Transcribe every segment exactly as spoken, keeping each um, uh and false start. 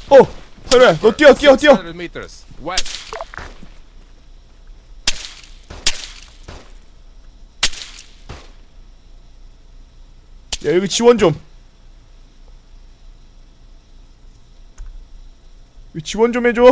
어! 파이로야 너 뛰어 뛰어 뛰어! 야 여기 지원 좀! 여기 지원 좀 해줘!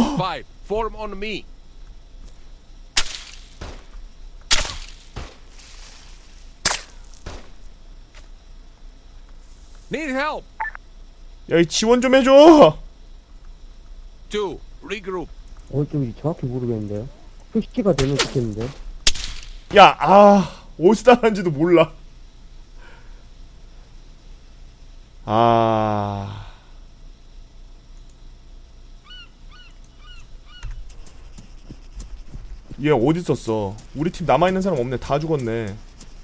Need help. 야, 이 지원 좀 해줘. Two, regroup. 어디 쪽인지 정확히 모르겠는데요. 표시가 되면 좋겠는데. 야, 아, 어디서 나는지도 몰라. 아, 얘 어디 있었어? 우리 팀 남아 있는 사람 없네. 다 죽었네.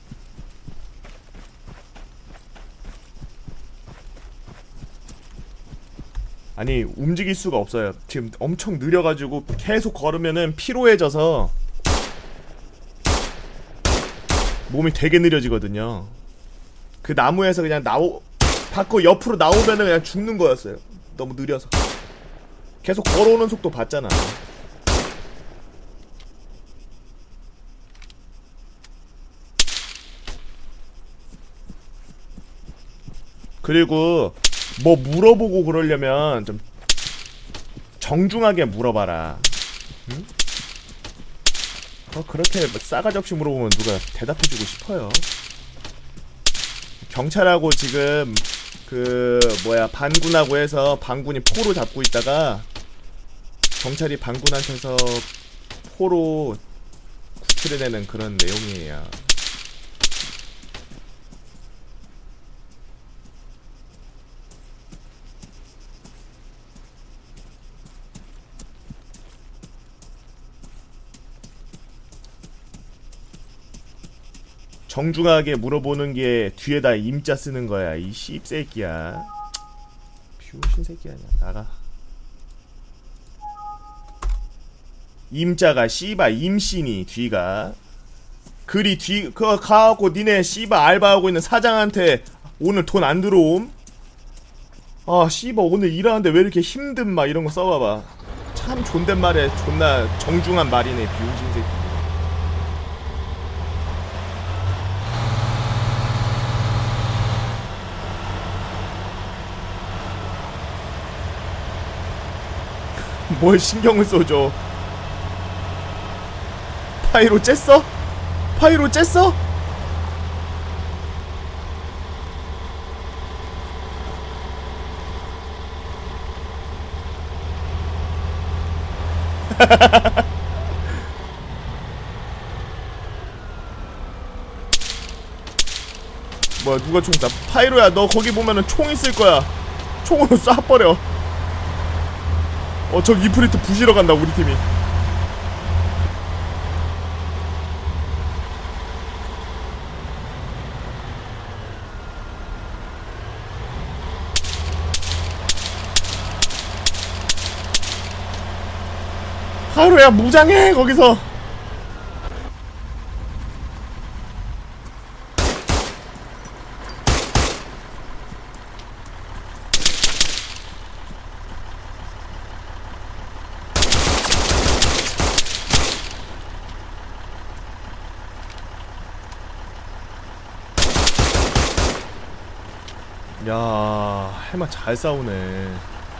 아니 움직일 수가 없어요. 지금 엄청 느려가지고 계속 걸으면은 피로해져서 몸이 되게 느려지거든요. 그 나무에서 그냥 나오 밖으로 옆으로 나오면은 그냥 죽는 거였어요. 너무 느려서. 계속 걸어오는 속도 봤잖아. 그리고 뭐 물어보고 그러려면 좀 정중하게 물어봐라. 응? 어, 그렇게 싸가지 없이 물어보면 누가 대답해주고 싶어요. 경찰하고 지금 그 뭐야 반군하고 해서 반군이 포로 잡고 있다가 경찰이 반군한테서 포로 구출해내는 그런 내용이에요. 정중하게 물어보는 게 뒤에다 임자 쓰는 거야. 이 씹새끼야. 비오신 새끼 아니야. 나가. 임자가 씨발 임신이 뒤가. 글이 뒤 그거 가갖고 니네 씨발 알바하고 있는 사장한테 오늘 돈 안 들어옴? 아 씨발 오늘 일하는데 왜 이렇게 힘든 막 이런 거 써봐봐. 참 존댓말에 존나 정중한 말이네. 비오신 새끼. 뭘 신경을 써줘. 파이로 쬐어? 파이로 쬐어? 뭐야 누가 총 쏴? 파이로야 너 거기 보면은 총 있을 거야. 총으로 쏴버려. 어, 저 이프리트 부시러 간다, 우리 팀이. 하루야, 무장해, 거기서. 야, 해마 잘 싸우네.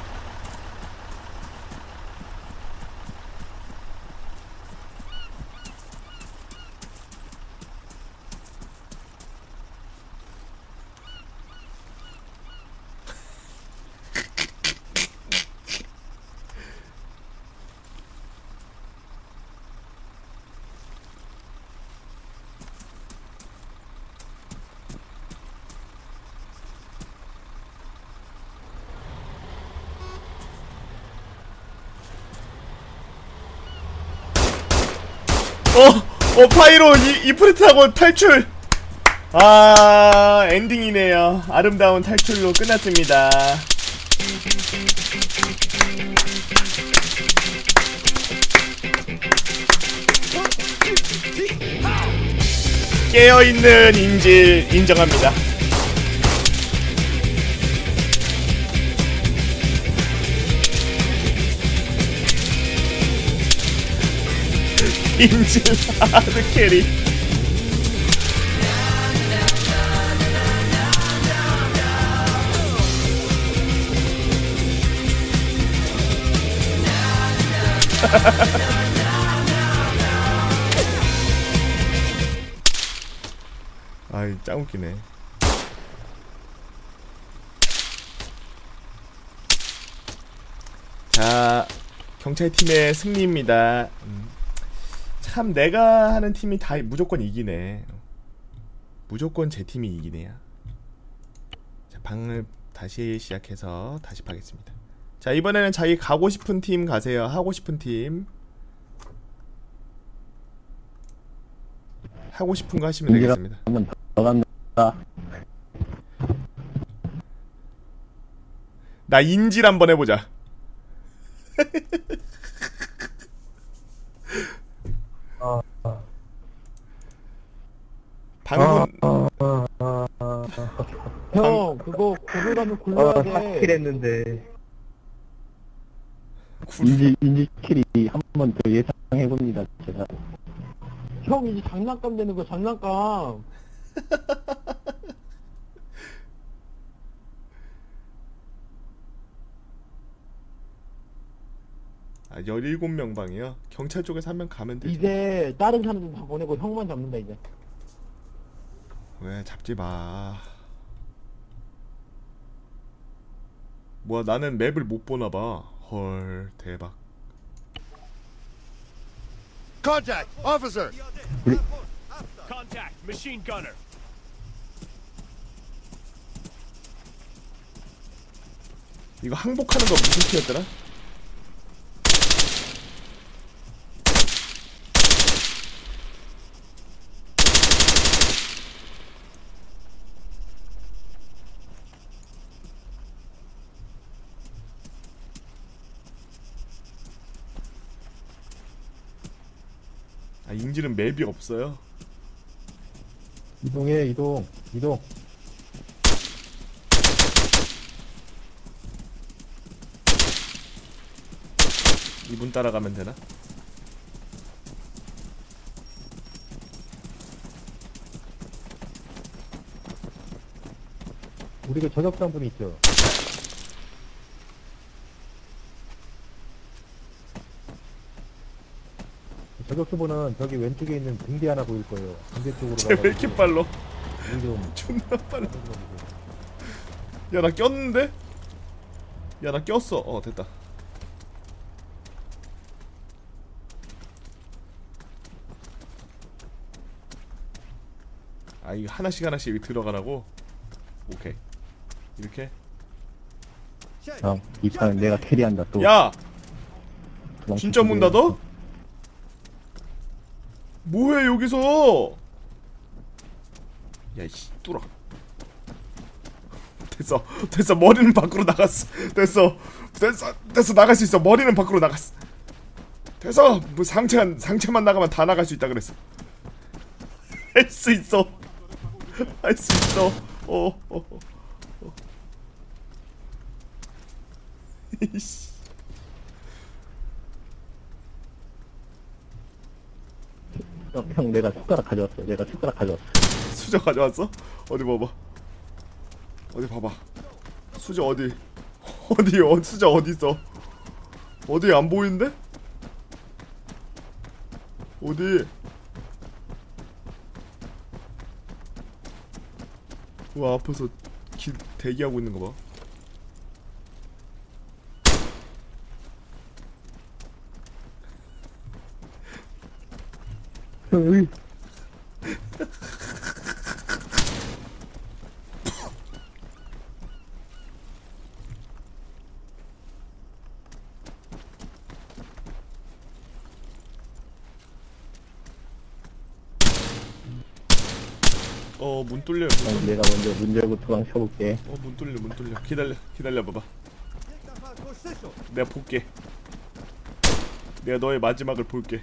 어! 어 파이로 이, 이프리트하고 탈출! 아 엔딩이네요. 아름다운 탈출로 끝났습니다. 깨어있는 인질 인정합니다. 인질 하드 캐리. 아이 짱 웃기네. 자, 경찰팀의 승리입니다. 음. 참 내가 하는 팀이 다 무조건 이기네. 무조건 제 팀이 이기네요. 자, 방을 다시 시작해서 다시 파겠습니다. 자, 이번에는 자기 가고 싶은 팀 가세요. 하고 싶은 팀 하고 싶은 거 하시면 되겠습니다. 한번 더 간다. 나 인질 한번 해보자. 아, 아. 방문 아, 아, 아, 아. 형, 그거 고르라면 굴러야 돼. 사 킬 했는데. 인지, 인지 킬이 한 번 더 예상해봅니다, 제가. 형, 이제 장난감 되는 거, 장난감. 아, 열일곱 명 방이요? 경찰 쪽에서 한 명 가면 되죠. 이제 다른 사람들 다 보내고 형만 잡는다, 이제. 왜 잡지 마. 뭐야, 나는 맵을 못 보나 봐. 헐, 대박. Contact, officer. Contact, machine gunner. 이거 항복하는 거 무슨 키였더라? 아, 인질은 맵이 없어요. 이동해, 이동, 이동. 이분 따라가면 되나? 우리가 저격장분이 있죠. 저격수분은 저기 왼쪽에 있는 붕대 하나 보일 거예요. 붕대 쪽으로 쟤 왜 이렇게 빨라? 좀 존나 빨라. 야, 나 꼈는데? 야, 나 꼈어. 어, 됐다. 아, 이거 하나씩 하나씩 들어가라고? 오케이. 이렇게? 어, 이 판은 내가 캐리한다 또. 야! 도망치기 진짜 문 닫아? 뭐해 여기서? 야이씨 뚫어. 됐어 됐어 머리는 밖으로 나갔어. 됐어 됐어 됐어 나갈 수 있어. 머리는 밖으로 나갔어. 됐어. 뭐 상체 상체만 나가면 다 나갈 수 있다 그랬어. 할 수 있어. 할 수 있어. 어, 어, 어, 어. 이씨. 어, 형 내가 숟가락 가져왔어. 내가 숟가락 가져왔어. 수저 가져왔어? 어디 봐봐. 어디 봐봐. 수저 어디? 어디? 어, 수저 어디 있어? 어디 안 보이는데? 어디? 와 앞에서 기, 대기하고 있는 거 봐. 형 여기. 어 문 뚫려. 형 내가 먼저 문 열고 도망쳐볼게. 어문 뚫려 문 뚫려. 기다려 기다려 봐봐. 내가 볼게. 내가 너의 마지막을 볼게.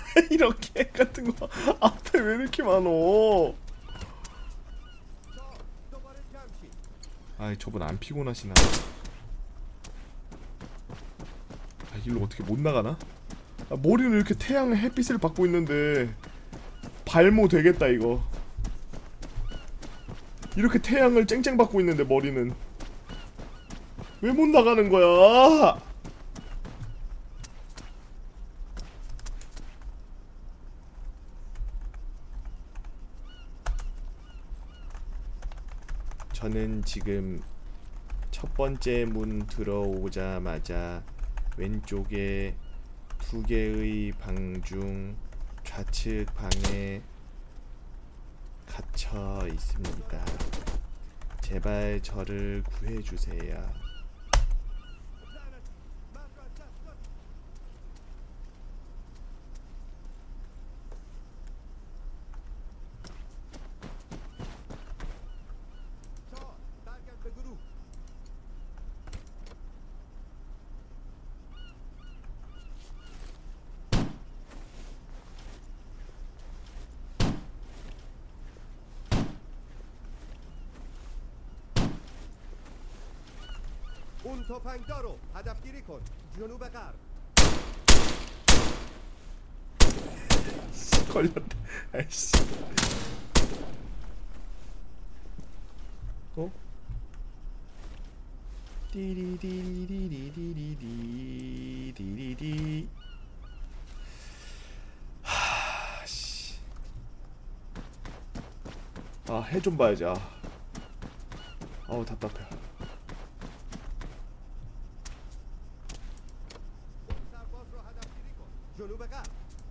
이렇게 같은 거 앞에 왜 이렇게 많어? 아이 저분 안 피곤하시나? 아 일로 어떻게 못 나가나? 아, 머리는 이렇게 태양 햇빛을 받고 있는데 발모 되겠다 이거. 이렇게 태양을 쨍쨍 받고 있는데 머리는 왜 못 나가는 거야? 저는 지금 첫 번째 문 들어오자마자 왼쪽에 두 개의 방 중 좌측 방에 갇혀 있습니다. 제발 저를 구해주세요. اون تفنگدار رو هدفگیری کن. جنوب غرب. 걸렸다. 아이씨. 어? 띠리디리디리디리디리디. 하씨. 아, 해 좀 봐야지. 아. 어우, 답답해. جنوب غرب.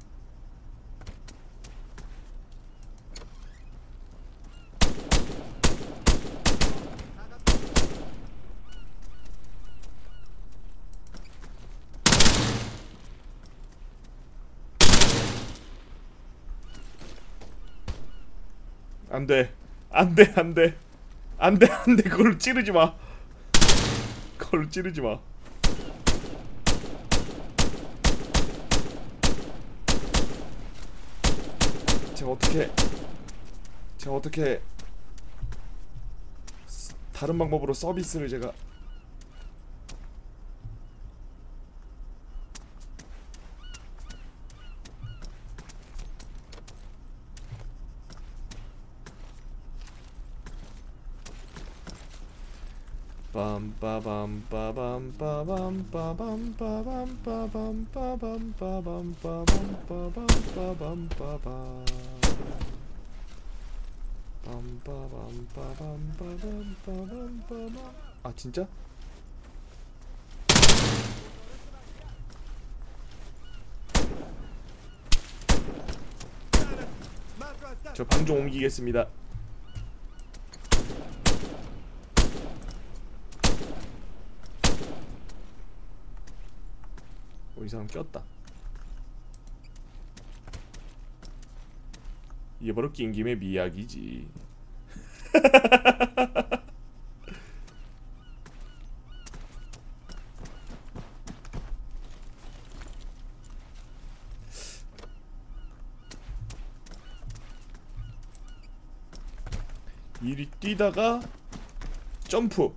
안돼 안돼 안돼 안돼 안돼 그걸로 찌르지 마. 그걸로 찌르지 마. 제가 어떻게 제가 어떻게 다른 방법으로 서비스를 제가 아 진짜? 저 방 좀 옮기겠습니다. 어, 이 사람 꼈다. 이게 바로 낀 김에 미약이지. 이리 뛰다가 점프,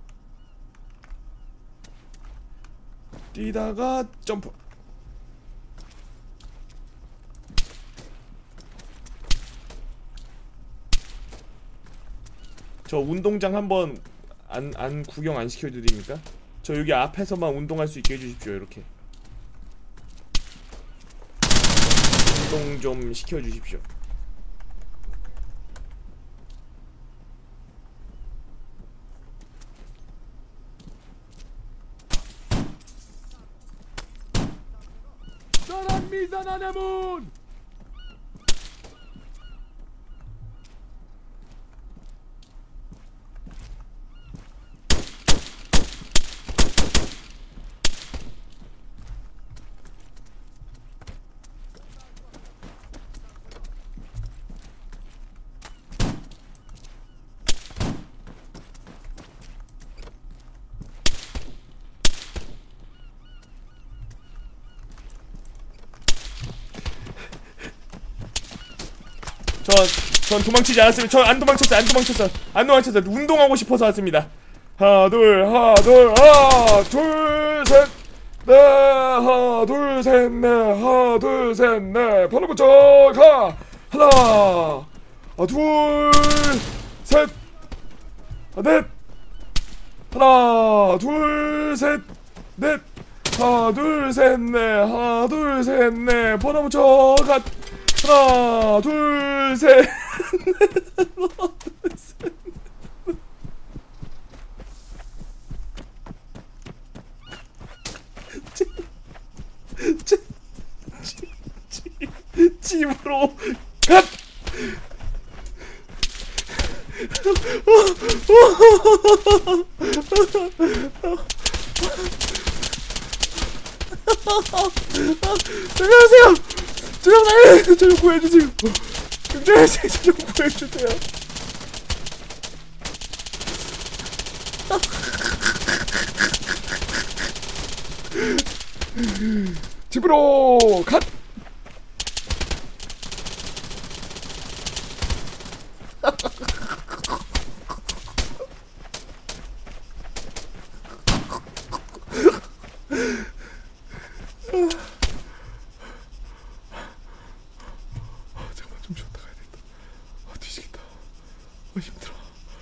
뛰다가 점프. 저 운동장 한번 안, 안 구경 안 시켜드립니까? 저 여기 앞에서만 운동할 수 있게 해주십시오. 이렇게 운동 좀 시켜주십시오. 사람 미산하는 문! 전, 전 도망치지 않았습니다. 전 안 도망쳤어요. 안 도망쳤어요. 안 도망쳤어요. 운동하고 싶어서 왔습니다. 하나, 둘, 하나, 둘, 하나, 둘, 셋, 넷, 하나, 둘, 셋, 넷, 하나, 둘, 셋, 넷. 바로 붙여, 가! 하나, 아, 둘, 셋, 아, 넷. 하나, 둘, 셋, 넷. 하나, 둘, 셋, 넷. 하나, 둘, 셋, 넷. 번호 붙여, 가! 하나, 둘, 셋, 넷. 하나, 둘, 셋. 집, 집, 집, 집으로 갓! 안녕하세요. 저좀 살려, 저 좀 구해주세요. 경찰서 좀 구해주세요. 집으로 갓! 잠깐만 좀 쉬었다 가야겠다. 아, 뒤지겠다. 아, 힘들어.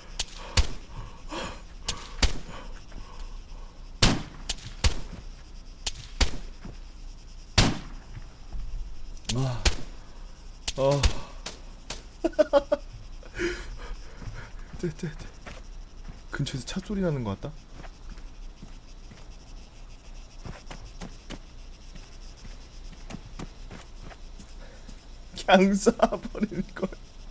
아, 어. 쟤, 쟤, 쟤. 근처에서 차 소리 나는 것 같다. 그냥 쏴버리는 걸.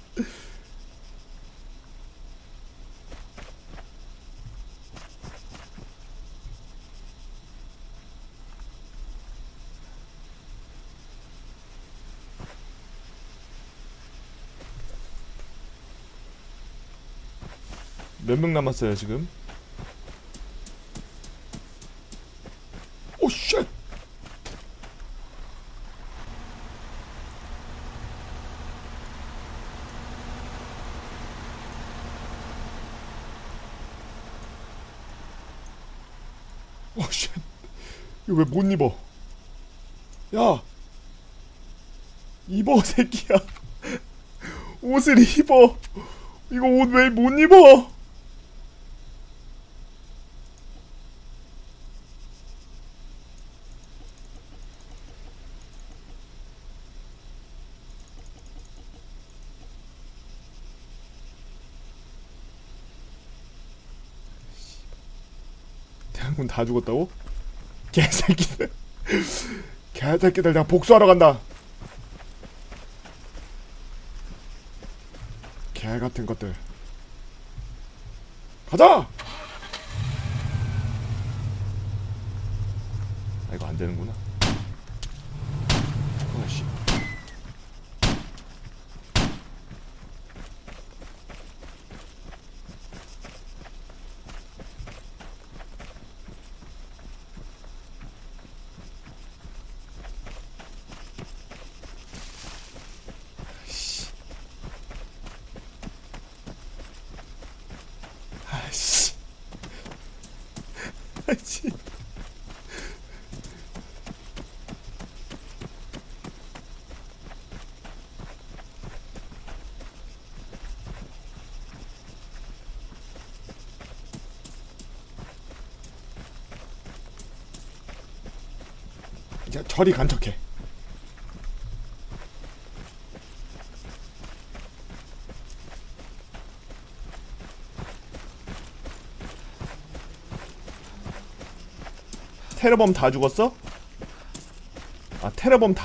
몇 명 남았어요 지금? 오 쉣! 오 쉣! 이거 왜 못 입어? 야! 입어 새끼야! 옷을 입어! 이거 옷 왜 못 입어? 대한군 다 죽었다고? 개새끼들. 개새끼들 내가 복수하러 간다. 개같은 것들. 가자! 아 이거 안되는구나. 어씨. 아이씨. 아이씨. 야, 저리 간척해. 테러범 다 죽었어? 아 테러범 다